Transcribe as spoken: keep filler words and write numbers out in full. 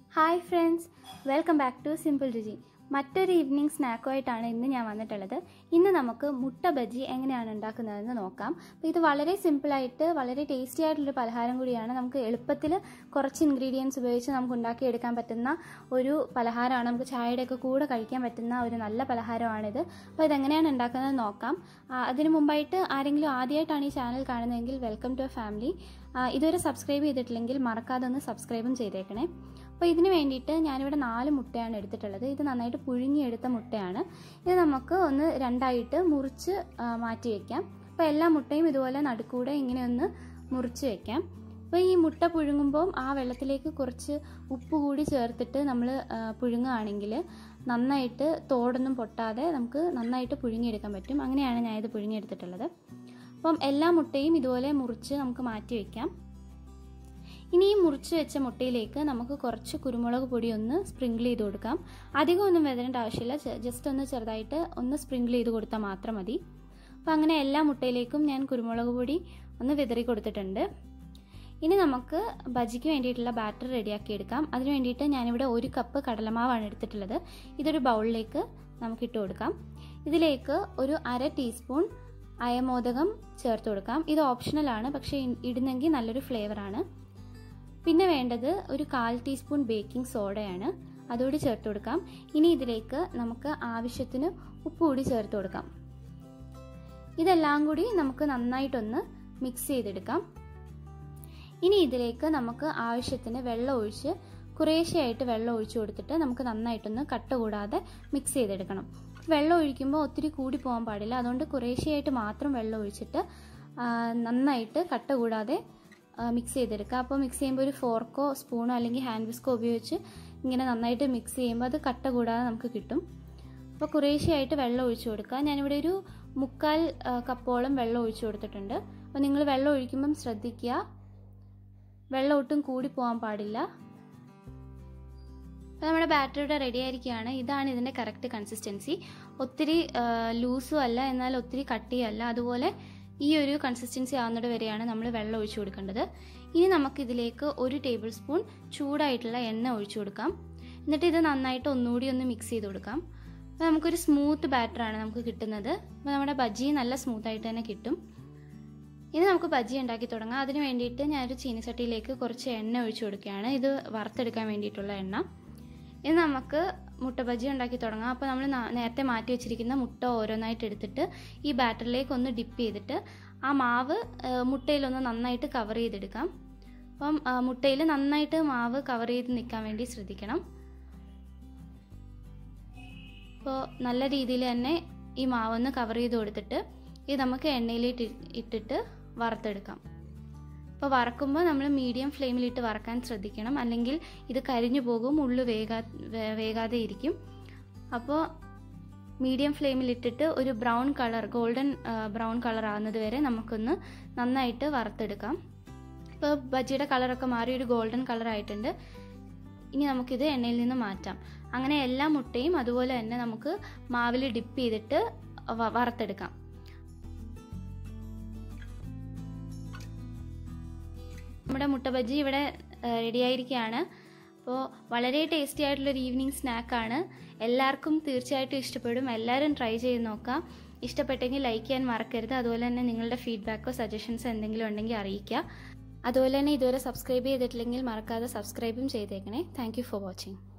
Hi friends, welcome back to Simple Ruchi. മറ്റൊരു evening സ്നാക്കുമായിട്ടാണ് ഇന്ന് ഞാൻ വന്നിട്ടുള്ളത്. ഇന്ന് നമുക്ക് മുട്ട ബജി എങ്ങനെയാണ് ഉണ്ടാക്കുന്നതെന്ന് നോക്കാം. അപ്പോൾ ഇത് വളരെ സിമ്പിളായിട്ട് വളരെ ടേസ്റ്റി ആയിട്ടുള്ളൊരു പലഹാരം കൂടിയാണ്. നമുക്ക് എളുപ്പത്തിൽ കുറച്ച് ഇൻഗ്രീഡിയൻസ് ഉപയോഗിച്ച് നമുക്ക് ഉണ്ടാക്കിയെടുക്കാൻ പറ്റുന്ന ഒരു പലഹാരമാണ്. നമുക്ക് ചായയുടെയൊക്കെ കൂടെ കഴിക്കാൻ പറ്റുന്ന ഒരു നല്ല പലഹാരമാണിത്. അപ്പോൾ ഇതെങ്ങനെയാണ് ഉണ്ടാക്കുന്നത് നോക്കാം. അതിനു മുമ്പായിട്ട് ആരെങ്കിലും ആദ്യമായിട്ടാണ് ഈ ചാനൽ കാണുന്നതെങ്കിൽ വെൽക്കം ടു എ ഫാമിലി. ഇതുവരെ സബ്സ്ക്രൈബ് ചെയ്തിട്ടില്ലെങ്കിൽ മറക്കാതെ ഒന്ന് സബ്സ്ക്രൈബും ചെയ്തേക്കണേ. അപ്പോൾ ഇതിന് വേണ്ടിയിട്ട് ഞാനിവിടെ നാല് മുട്ടയാണ് എടുത്തിട്ടുള്ളത്. ഇത് നന്നായിട്ട് പുഴുങ്ങിയെടുത്ത മുട്ടയാണ്. ഇത് നമുക്ക് ഒന്ന് രണ്ടായിട്ട് മുറിച്ച് മാറ്റി വയ്ക്കാം. അപ്പോൾ എല്ലാ മുട്ടയും ഇതുപോലെ നടുക്കൂടെ ഇങ്ങനെ ഒന്ന് മുറിച്ച് വയ്ക്കാം. അപ്പോൾ ഈ മുട്ട പുഴുങ്ങുമ്പോൾ ആ വെള്ളത്തിലേക്ക് കുറച്ച് ഉപ്പ് കൂടി ചേർത്തിട്ട് നമ്മൾ പുഴുങ്ങുകയാണെങ്കിൽ നന്നായിട്ട് തോടൊന്നും പൊട്ടാതെ നമുക്ക് നന്നായിട്ട് പുഴുങ്ങിയെടുക്കാൻ പറ്റും. അങ്ങനെയാണ് ഞാനിത് പുഴുങ്ങിയെടുത്തിട്ടുള്ളത്. അപ്പം എല്ലാ മുട്ടയും ഇതുപോലെ മുറിച്ച് നമുക്ക് മാറ്റി വയ്ക്കാം. ഇനി ഈ മുറിച്ച് വെച്ച മുട്ടയിലേക്ക് നമുക്ക് കുറച്ച് കുരുമുളക് പൊടി ഒന്ന് സ്പ്രിങ്കിൾ ചെയ്ത് കൊടുക്കാം. അധികം ഒന്നും വിതരേണ്ട ആവശ്യമില്ല, ജസ്റ്റ് ഒന്ന് ചെറുതായിട്ട് ഒന്ന് സ്പ്രിങ്കിൾ ചെയ്ത് കൊടുത്താൽ മാത്രം മതി. അപ്പോൾ അങ്ങനെ എല്ലാ മുട്ടയിലേക്കും ഞാൻ കുരുമുളക് പൊടി ഒന്ന് വിതറി കൊടുത്തിട്ടുണ്ട്. ഇനി നമുക്ക് ബജിക്ക് വേണ്ടിയിട്ടുള്ള ബാറ്റർ റെഡിയാക്കി എടുക്കാം. അതിന് വേണ്ടിയിട്ട് ഞാനിവിടെ ഒരു കപ്പ് കടലമാവാണ് എടുത്തിട്ടുള്ളത്. ഇതൊരു ബൗളിലേക്ക് നമുക്ക് ഇട്ട് കൊടുക്കാം. ഇതിലേക്ക് ഒരു അര ടീസ്പൂൺ അയമോദകം ചേർത്ത് കൊടുക്കാം. ഇത് ഓപ്ഷണലാണ്, പക്ഷേ ഇടുന്നെങ്കിൽ നല്ലൊരു ഫ്ലേവറാണ്. പിന്നെ വേണ്ടത് ഒരു കാൽ ടീസ്പൂൺ ബേക്കിംഗ് സോഡയാണ്, അതുകൂടി ചേർത്ത് കൊടുക്കാം. ഇനി ഇതിലേക്ക് നമുക്ക് ആവശ്യത്തിന് ഉപ്പ് കൂടി ചേർത്ത് കൊടുക്കാം. ഇതെല്ലാം കൂടി നമുക്ക് നന്നായിട്ടൊന്ന് മിക്സ് ചെയ്തെടുക്കാം. ഇനി ഇതിലേക്ക് നമുക്ക് ആവശ്യത്തിന് വെള്ളം ഒഴിച്ച് കുറേശ്ശെയായിട്ട് വെള്ളം ഒഴിച്ചു കൊടുത്തിട്ട് നമുക്ക് നന്നായിട്ടൊന്ന് കട്ട കൂടാതെ മിക്സ് ചെയ്തെടുക്കണം. വെള്ളം ഒഴിക്കുമ്പോൾ ഒത്തിരി കൂടി പോകാൻ പാടില്ല, അതുകൊണ്ട് കുറേശ്ശെയായിട്ട് മാത്രം വെള്ളം ഒഴിച്ചിട്ട് നന്നായിട്ട് കട്ട കൂടാതെ മിക്സ് ചെയ്തെടുക്കുക. അപ്പോൾ മിക്സ് ചെയ്യുമ്പോൾ ഒരു ഫോർക്കോ സ്പൂണോ അല്ലെങ്കിൽ ഹാൻഡ് വിസ്കോ ഉപയോഗിച്ച് ഇങ്ങനെ നന്നായിട്ട് മിക്സ് ചെയ്യുമ്പോൾ അത് കട്ട കൂടാതെ നമുക്ക് കിട്ടും. അപ്പോൾ കുറേശ്ശെയായിട്ട് വെള്ളം ഒഴിച്ചു കൊടുക്കുക. ഞാനിവിടെ ഒരു മുക്കാൽ കപ്പോളം വെള്ളം ഒഴിച്ചു കൊടുത്തിട്ടുണ്ട്. അപ്പോൾ നിങ്ങൾ വെള്ളം ഒഴിക്കുമ്പം ശ്രദ്ധിക്കുക, വെള്ളം ഒട്ടും കൂടി പോകാൻ പാടില്ല. അപ്പോൾ നമ്മുടെ ബാറ്റർ ഇവിടെ റെഡി ആയിരിക്കുകയാണ്. ഇതാണ് ഇതിൻ്റെ കറക്റ്റ് കൺസിസ്റ്റൻസി. ഒത്തിരി ലൂസും അല്ല, എന്നാൽ ഒത്തിരി കട്ടിയല്ല. അതുപോലെ ഈ ഒരു കൺസിസ്റ്റൻസി ആവുന്നത് വരെയാണ് നമ്മൾ വെള്ളം ഒഴിച്ചു കൊടുക്കേണ്ടത്. ഇനി നമുക്കിതിലേക്ക് ഒരു ടേബിൾ സ്പൂൺ ചൂടായിട്ടുള്ള എണ്ണ ഒഴിച്ചു കൊടുക്കാം. എന്നിട്ട് ഇത് നന്നായിട്ട് ഒന്നുകൂടി ഒന്ന് മിക്സ് ചെയ്ത് കൊടുക്കാം. അപ്പോൾ നമുക്കൊരു സ്മൂത്ത് ബാറ്ററാണ് നമുക്ക് കിട്ടുന്നത്. അപ്പോൾ നമ്മുടെ ബജ്ജി നല്ല സ്മൂത്തായിട്ട് തന്നെ കിട്ടും. ഇനി നമുക്ക് ബജ്ജി ഉണ്ടാക്കി തുടങ്ങാം. അതിന് വേണ്ടിയിട്ട് ഞാനൊരു ചീനിച്ചട്ടിയിലേക്ക് കുറച്ച് എണ്ണ ഒഴിച്ചു കൊടുക്കുകയാണ്. ഇത് വറുത്തെടുക്കാൻ വേണ്ടിയിട്ടുള്ള എണ്ണ. ഇനി നമുക്ക് മുട്ട ബജ്ജി ഉണ്ടാക്കി തുടങ്ങാം. അപ്പോൾ നമ്മൾ നേരത്തെ മാറ്റി വെച്ചിരിക്കുന്ന മുട്ട ഓരോന്നായിട്ട് എടുത്തിട്ട് ഈ ബാറ്ററിലേക്ക് ഒന്ന് ഡിപ്പ് ചെയ്തിട്ട് ആ മാവ് മുട്ടയിലൊന്ന് നന്നായിട്ട് കവർ ചെയ്തെടുക്കാം. അപ്പം മുട്ടയിൽ നന്നായിട്ട് മാവ് കവർ ചെയ്ത് നിൽക്കാൻ വേണ്ടി ശ്രദ്ധിക്കണം. അപ്പോൾ നല്ല രീതിയിൽ തന്നെ ഈ മാവൊന്ന് കവർ ചെയ്ത് കൊടുത്തിട്ട് ഇത് നമുക്ക് എണ്ണയിലിട്ട് ഇട്ടിട്ട് വറുത്തെടുക്കാം. അപ്പോൾ വറക്കുമ്പോൾ നമ്മൾ മീഡിയം ഫ്ലെയിമിലിട്ട് വറക്കാൻ ശ്രദ്ധിക്കണം, അല്ലെങ്കിൽ ഇത് കരിഞ്ഞു പോകും, ഉള്ളു വേകാ വേകാതെ ഇരിക്കും. അപ്പോൾ മീഡിയം ഫ്ലെയിമിലിട്ടിട്ട് ഒരു brown colour golden brown colour ആകുന്നത് വരെ നമുക്കൊന്ന് നന്നായിട്ട് വറുത്തെടുക്കാം. ഇപ്പോൾ ബജ്ജിയുടെ കളറൊക്കെ മാറി ഒരു ഗോൾഡൻ കളർ ആയിട്ടുണ്ട്. ഇനി നമുക്കിത് എണ്ണയിൽ നിന്ന് മാറ്റാം. അങ്ങനെ എല്ലാ മുട്ടയും അതുപോലെ തന്നെ നമുക്ക് മാവിൽ ഡിപ്പ് ചെയ്തിട്ട് വറുത്തെടുക്കാം. നമ്മുടെ മുട്ട ബജ്ജി ഇവിടെ റെഡി ആയിരിക്കുകയാണ്. അപ്പോൾ വളരെ ടേസ്റ്റി ആയിട്ടുള്ളൊരു ഈവനിങ് സ്നാക്കാണ്. എല്ലാവർക്കും തീർച്ചയായിട്ടും ഇഷ്ടപ്പെടും. എല്ലാവരും ട്രൈ ചെയ്ത് നോക്കാം. ഇഷ്ടപ്പെട്ടെങ്കിൽ ലൈക്ക് ചെയ്യാൻ മറക്കരുത്. അതുപോലെ തന്നെ നിങ്ങളുടെ ഫീഡ്ബാക്കോ സജഷൻസോ എന്തെങ്കിലും ഉണ്ടെങ്കിൽ അറിയിക്കുക. അതുപോലെ തന്നെ ഇതുവരെ സബ്സ്ക്രൈബ് ചെയ്തിട്ടില്ലെങ്കിൽ മറക്കാതെ സബ്സ്ക്രൈബും ചെയ്തേക്കണേ. Thank you for watching.